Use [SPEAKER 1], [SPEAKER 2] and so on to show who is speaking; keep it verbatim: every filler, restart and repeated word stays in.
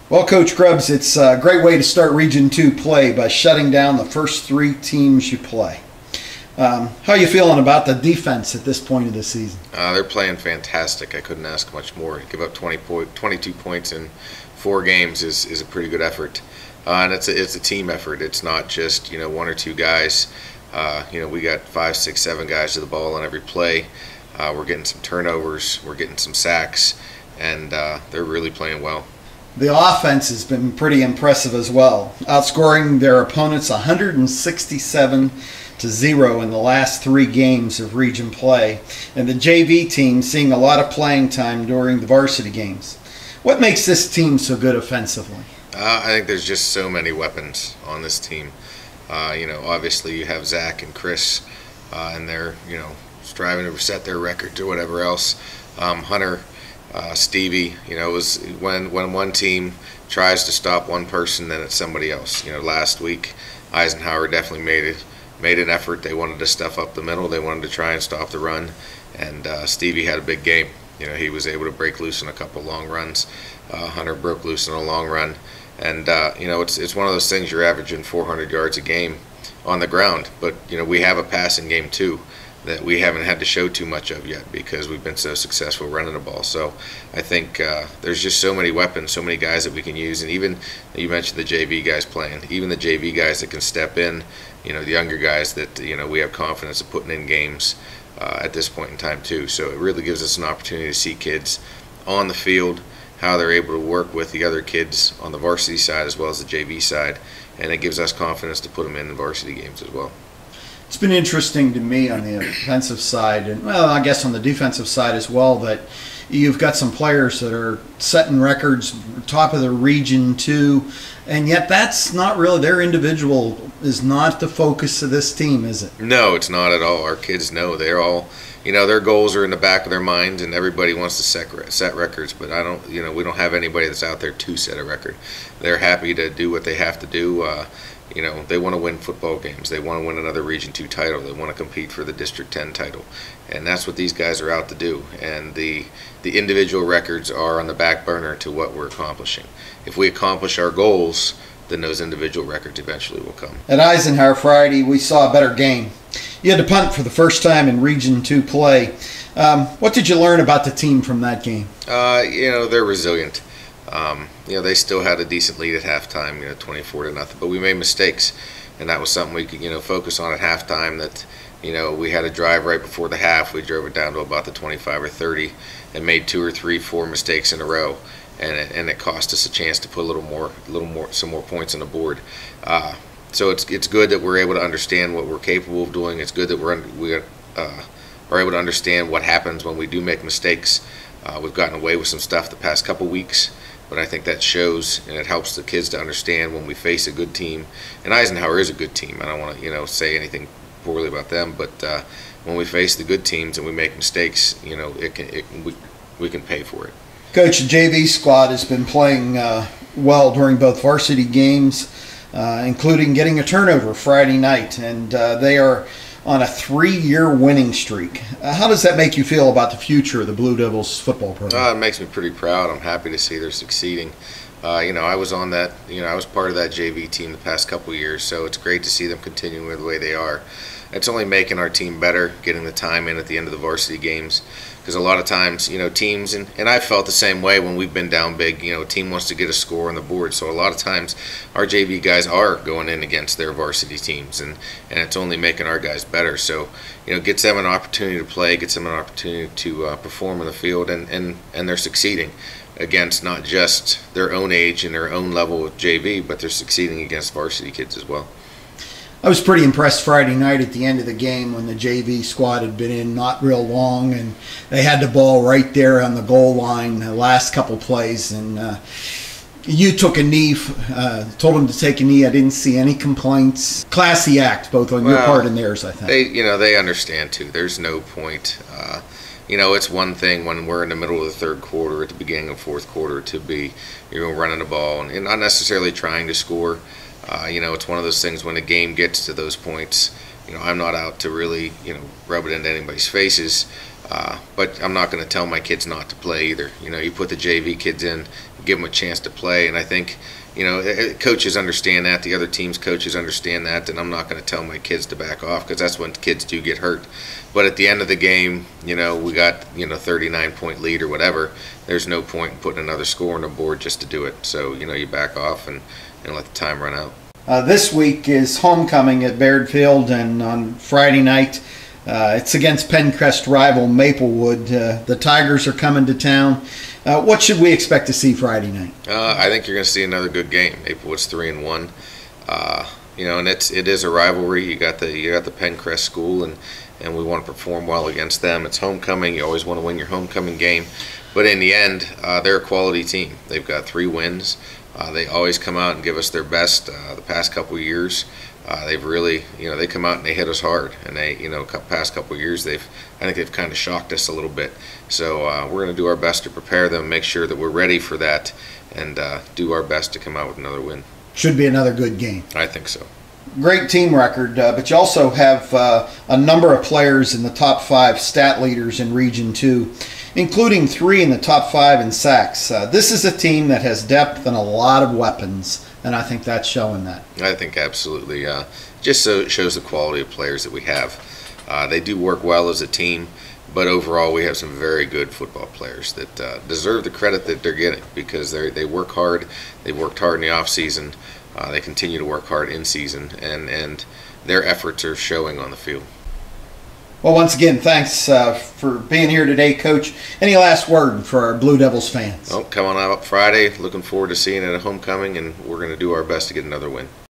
[SPEAKER 1] Well, Coach Grubbs, it's a great way to start Region two play by shutting down the first three teams you play. Um, how are you feeling about the defense at this point of the season?
[SPEAKER 2] Uh, they're playing fantastic. I couldn't ask much more. To give up twenty point, twenty-two points in four games is, is a pretty good effort. Uh, and it's a, it's a team effort. It's not just, you know, one or two guys. Uh, you know, we got five, six, seven guys to the ball on every play. Uh, we're getting some turnovers. We're getting some sacks. And uh, they're really playing well.
[SPEAKER 1] The offense has been pretty impressive as well, outscoring their opponents one hundred sixty-seven to zero in the last three games of region play, and the J V team seeing a lot of playing time during the varsity games. What makes this team so good offensively?
[SPEAKER 2] Uh, I think there's just so many weapons on this team. Uh, you know, obviously you have Zach and Chris, uh, and they're, you know, striving to set their records or whatever else. Um, Hunter. Uh, Stevie, you know, it was when when one team tries to stop one person, then it's somebody else. You know, last week Eisenhower definitely made it made an effort. They wanted to stuff up the middle. They wanted to try and stop the run, and uh, Stevie had a big game. You know, he was able to break loose in a couple long runs. Uh, Hunter broke loose in a long run, and uh, you know, it's it's one of those things. You're averaging four hundred yards a game on the ground, but you know, we have a passing game too that we haven't had to show too much of yet because we've been so successful running the ball. So I think uh, there's just so many weapons, so many guys that we can use, and even you mentioned the J V guys playing, even the J V guys that can step in, you know, the younger guys that, you know, we have confidence of putting in games uh, at this point in time too. So it really gives us an opportunity to see kids on the field, how they're able to work with the other kids on the varsity side as well as the J V side, and it gives us confidence to put them in the varsity games as well.
[SPEAKER 1] It's been interesting to me on the offensive side, and well, I guess on the defensive side as well, that you've got some players that are setting records, top of the region too, and yet that's not really, their individual is not the focus of this team, is it?
[SPEAKER 2] No, it's not at all. Our kids know. They're all, you know, their goals are in the back of their minds, and everybody wants to set, set records, but I don't, you know, we don't have anybody that's out there to set a record. They're happy to do what they have to do. Uh, You know, they want to win football games. They want to win another Region two title. They want to compete for the District ten title. And that's what these guys are out to do. And the the individual records are on the back burner to what we're accomplishing. If we accomplish our goals, then those individual records eventually will come.
[SPEAKER 1] At Eisenhower Friday, we saw a better game. You had to punt for the first time in Region two play. Um, what did you learn about the team from that game?
[SPEAKER 2] Uh, you know, they're resilient. Um, you know, they still had a decent lead at halftime, you know, twenty-four to nothing. But we made mistakes, and that was something we could, you know, focus on at halftime. That, you know, we had a drive right before the half. We drove it down to about the twenty-five or thirty, and made two or three, four mistakes in a row, and it, and it cost us a chance to put a little more, a little more, some more points on the board. Uh, so it's it's good that we're able to understand what we're capable of doing. It's good that we're we uh, are able to understand what happens when we do make mistakes. Uh, we've gotten away with some stuff the past couple weeks, but I think that shows, and it helps the kids to understand when we face a good team. And Eisenhower is a good team. I don't want to, you know, say anything poorly about them, but uh, when we face the good teams and we make mistakes, you know, it can, it, we, we can pay for it.
[SPEAKER 1] Coach, the J V squad has been playing uh, well during both varsity games, uh, including getting a turnover Friday night, and uh, they are on a three-year winning streak. Uh, how does that make you feel about the future of the Blue Devils football program?
[SPEAKER 2] Uh, it makes me pretty proud. I'm happy to see they're succeeding. Uh, you know, I was on that, you know, I was part of that J V team the past couple of years, so it's great to see them continuing the way they are. It's only making our team better, getting the time in at the end of the varsity games, because a lot of times, you know, teams, and, and I felt the same way when we've been down big, you know, a team wants to get a score on the board, so a lot of times our J V guys are going in against their varsity teams, and, and it's only making our guys better. So, you know, gets them an opportunity to play, gets them an opportunity to uh, perform in the field, and, and, and they're succeeding against not just their own age and their own level of J V, but they're succeeding against varsity kids as well.
[SPEAKER 1] I was pretty impressed Friday night at the end of the game when the J V squad had been in not real long, and they had the ball right there on the goal line the last couple plays, and uh, you took a knee, uh, told them to take a knee. I didn't see any complaints. Classy act, both on well, your part and theirs, I think.
[SPEAKER 2] They, you know, they understand too. There's no point. Uh, you know, it's one thing when we're in the middle of the third quarter, at the beginning of fourth quarter, to be, you know, running the ball and, and not necessarily trying to score. Uh, you know, it's one of those things when a game gets to those points, you know, I'm not out to really, you know, rub it into anybody's faces. Uh, but I'm not going to tell my kids not to play either. You know, you put the J V kids in, give them a chance to play, and I think, you know, coaches understand that. The other teams' coaches understand that, and I'm not going to tell my kids to back off, because that's when kids do get hurt. But at the end of the game, you know, we got, you know, thirty-nine point lead or whatever. There's no point in putting another score on the board just to do it. So, you know, you back off and, and let the time run out.
[SPEAKER 1] Uh, this week is homecoming at Baird Field, and on Friday night, Uh, it's against Pencrest rival Maplewood. Uh, the Tigers are coming to town. Uh, what should we expect to see Friday night?
[SPEAKER 2] Uh, I think you're going to see another good game. Maplewood's three and one. Uh, you know, and it's it is a rivalry. You got the you got the Pencrest school, and and we want to perform well against them. It's homecoming. You always want to win your homecoming game, but in the end, uh, they're a quality team. They've got three wins. Uh, they always come out and give us their best. Uh, the past couple of years, uh, they've really, you know, they come out and they hit us hard. And they, you know, past couple of years, they've, I think they've kind of shocked us a little bit. So uh, we're going to do our best to prepare them, make sure that we're ready for that, and uh, do our best to come out with another win.
[SPEAKER 1] Should be another good game.
[SPEAKER 2] I think so.
[SPEAKER 1] Great team record, uh, but you also have uh, a number of players in the top five stat leaders in Region two, including three in the top five in sacks. Uh, this is a team that has depth and a lot of weapons, and I think that's showing that.
[SPEAKER 2] I think absolutely. Uh, just so it shows the quality of players that we have. Uh, they do work well as a team, but overall we have some very good football players that uh, deserve the credit that they're getting, because they they work hard. They worked hard in the off season. Uh, they continue to work hard in season, and, and their efforts are showing on the field.
[SPEAKER 1] Well, once again, thanks uh, for being here today, Coach. Any last word for our Blue Devils fans?
[SPEAKER 2] Well, come on out Friday. Looking forward to seeing it at homecoming, and we're going to do our best to get another win.